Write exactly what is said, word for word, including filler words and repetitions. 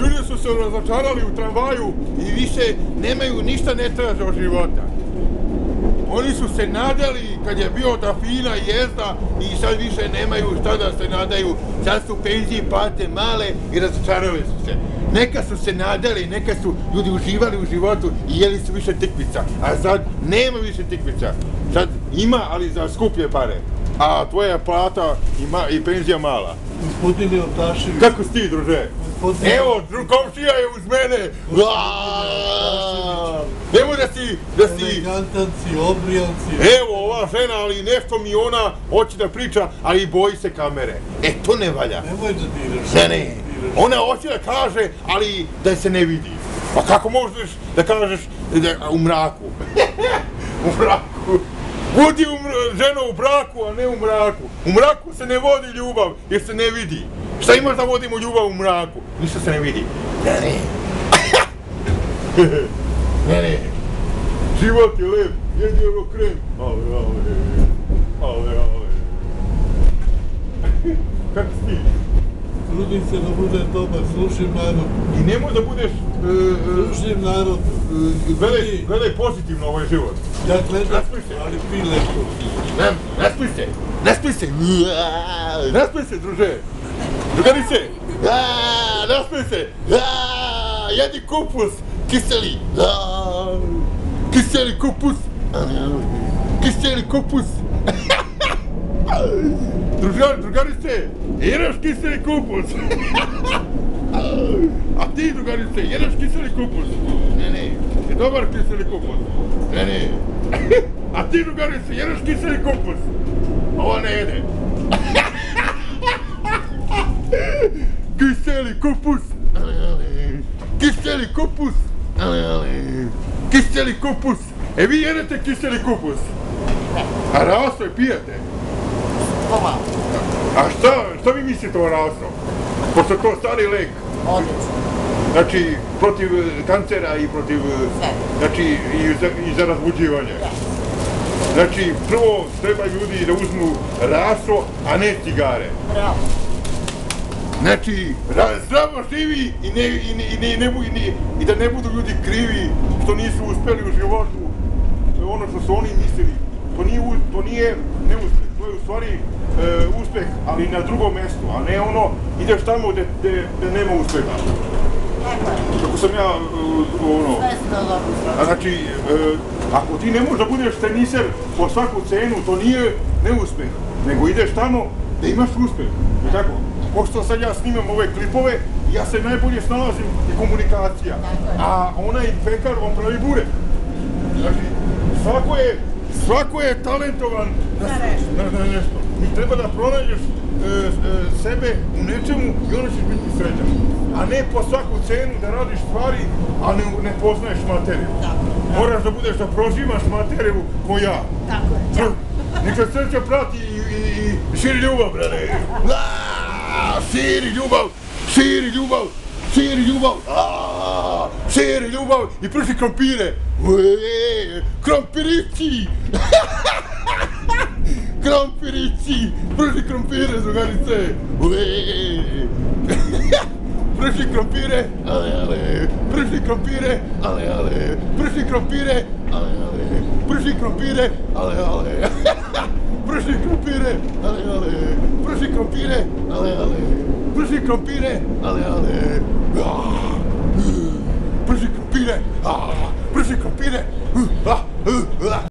Ljudi su se razočarali u tramvaju i više nemaju ništa ne traže od života. Oni su se nadali kad je bio ta fina jezda i sad više nemaju šta da se nadaju. Sad su penzije plate male i razočarali su se. Neka su se nadali, neka su ljudi uživali u životu i jeli su više tikvica. A sad nema više tikvica. Sad ima, ali za skuplje pare. A tvoja plata i, ma, i penzija mala. Gospodine Otašević. Kako si ti, druže? Gospodine... Evo, komšija je uz mene. Nemo da si, da si... Elegantanci, obrijanci. Evo, ova žena, ali nešto mi ona hoće da priča, ali boji se kamere. E, to ne valja. Nemoj da diraš. Ne, ne. Ona hoće da kaže, ali da se ne vidi. Pa kako možeš da kažeš da, u mraku? U mraku. Budi žena u braku, a ne u mraku. U mraku se ne vodi ljubav, jer se ne vidi. Šta imaš da vodimo ljubav u mraku? Ništa se ne vidi. Ne, ne. Ne, ne. Život je lep, jedi ovo krem. Ale, ale. Ale, ale. Kako si ti? Trudim se da budem dobar, slušim narod. I nemoj da budeš... Slušim narod. Gledaj pozitivno ovaj život. Ja gledam, ali pi lepo. Naspi se, naspi se. Naspi se, druže. Drugarice. Naspi se. Jedi kupus, kiseli. Kiseli kupus. Kiseli kupus. Drugarice, jedeš kiseli kupus. A ti, drugarice, jedeš kiseli kupus. Ne, ne, si dobar kiseli kupus. Ne, ne. A ti, drugarice, jedeš kiseli kupus. Ova ne jede. Kiseli kupus. Kiseli kupus. Kiseli kupus. E vi jedete kiseli kupus? A raso je pijete? Pomalo. A šta, šta vi mislite o raso? Pošto to stari lek. Odlično. Znači, protiv kancera i protiv... Sve. Znači, i za, i za razbuđivanje. Da. Znači, prvo treba ljudi da uzmu raso, a ne cigare. Bravo. Znači, ra, zdravo živi i, ne, i, ne, i, ne, i, ne, i, ne, i da ne budu ljudi krivi što nisu uspeli u životu. To je ono što su oni mislili. To nije, to nije neuspeh, to je u stvari e, uspeh, ali na drugom mjestu, a ne ono, ideš tamo gde, gde, gde nema uspeha. Kako sam ja, e, ono... Sve se to dobro. A znači, e, ako ti ne možeš da budeš teniser po svaku cenu, to nije neuspeh, nego ideš tamo da imaš uspeh, je tako? Pošto sad ja snimam ove klipove, ja se najbolje snalazim i komunikacija, a onaj pekar on pravi bure. Znači, svako je Svako je talentovan na, na, na nešto. I treba da pronađeš e, e, sebe u nečemu i onda ćeš biti srećan. A ne po svaku cenu da radiš stvari, a ne, ne poznaješ materiju. Tako. Moraš da budeš da proživaš materiju ko ja. Tako je. Ćao. Neka sreća prati i, i, i širi ljubav, brale. Aaaa, širi ljubav, širi ljubav, širi ljubav. Aaaa, širi ljubav i prši krompire. Uee, krompirići! Krompirići! Prši krompire, drugarice! Uee! Prši krompire! Ale, ale! Prši krompire! Ale, ale! Prši krompire! Ale, ale! Prši krompire! Ale, ale! Prši krompire! Ale, ale! Prši krompire! Ale, ale! Prši krompire! Ale, ale! Prši krompire! Prši krompire!